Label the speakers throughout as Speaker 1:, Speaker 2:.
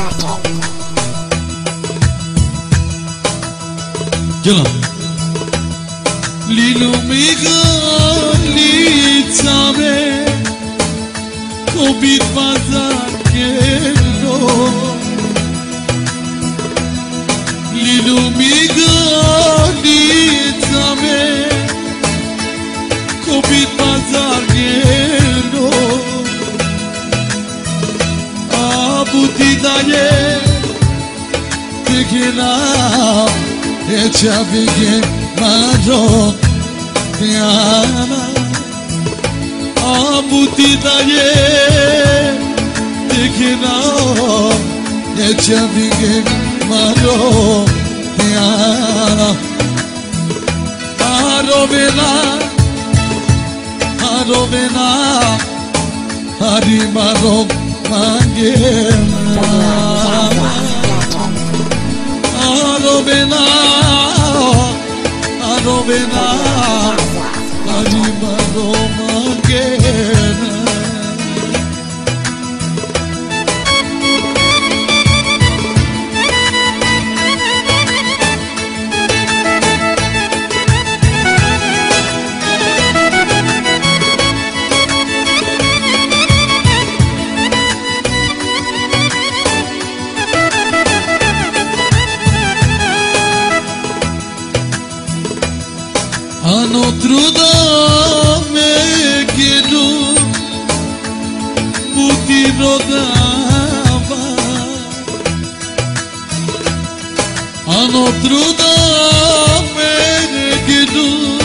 Speaker 1: يلا ليلو ميغالي تامي كوبيت بازار كيلو ليلو ميغالي تامي كوبيت بازار كيلو أبو تيدايه تكنا Echavige maro piana abuti daye dekna Echavige maro piana arovena hari maro mangena arovena Arima Roma again. Anotruda me quedo puti rodava Anotruda me quedo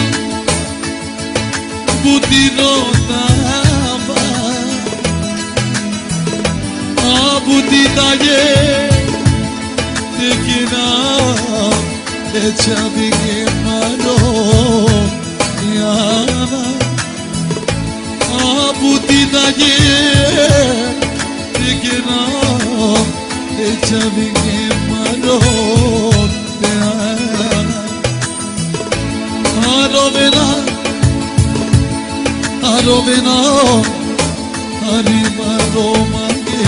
Speaker 1: puti rodava Abuti daye tekina echavige maro abuti daye tekena echavige maro arovena hari maro mange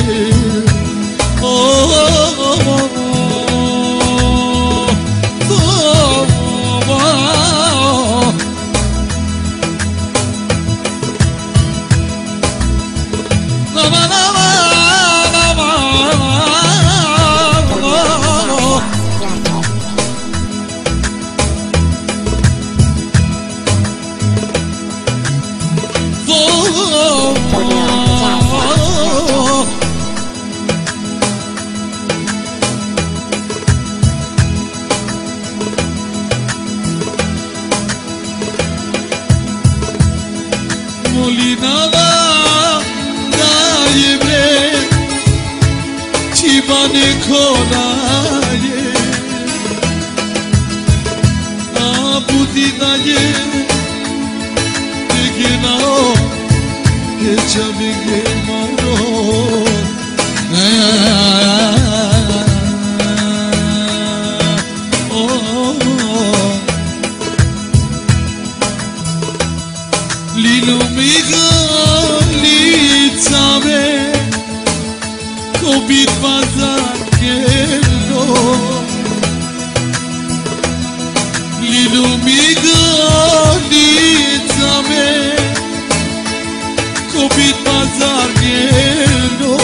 Speaker 1: Molinava dayebre chibane khonaye abuti daye tekena echavige maro Lilo migali tame Kobit bazar kelo Lilo migali tame Kobit bazar kelo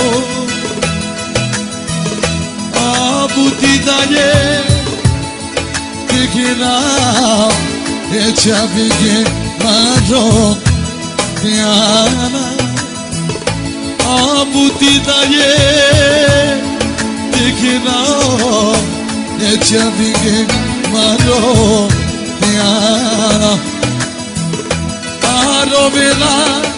Speaker 1: Abuti daye tekena echavige maro piana abuti daye tekena echavige maro piana arovena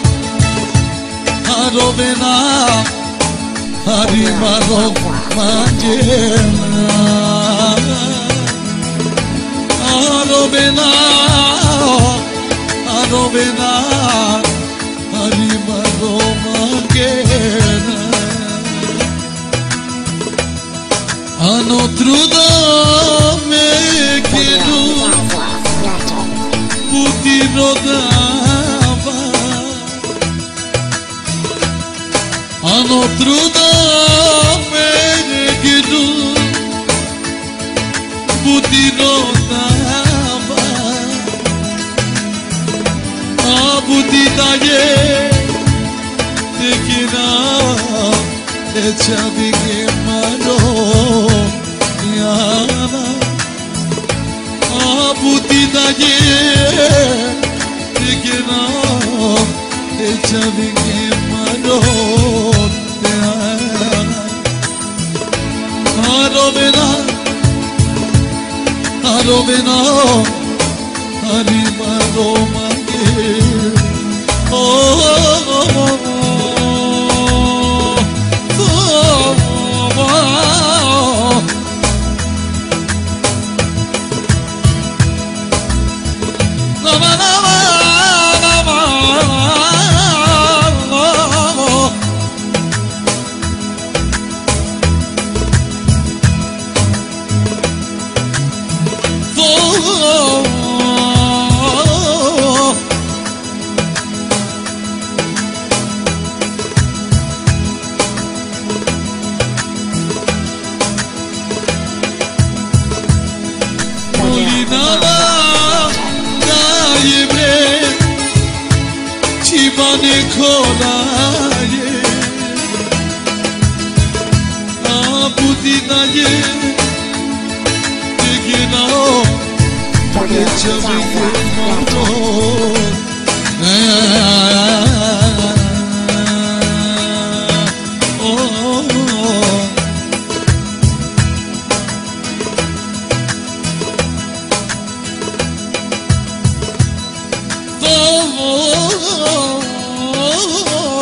Speaker 1: hari maro mangena arovena hari maro mangena Anotruda me quedo puti rodava Anotruda me Abuditaye Tekina Echavike Maro Yana Abuditaye Tekina Echavike Maro Yana Arobena Arobena Arima Roma Oh, oh, oh, oh, Nikolaye Abudinaye Diginao Echavike Maro Oh